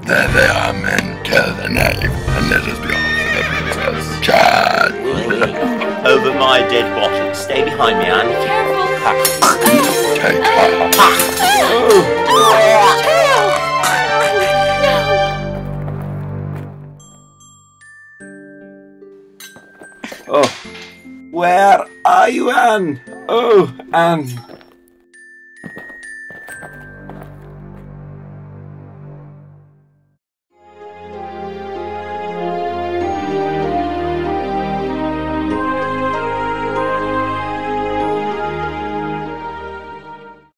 There they are, men. Kill the knave, and let us be off for the princess. Charge! Over my dead body. Stay behind me, Anne. Careful. Take her. Oh, where are you, Anne? Oh, Anne.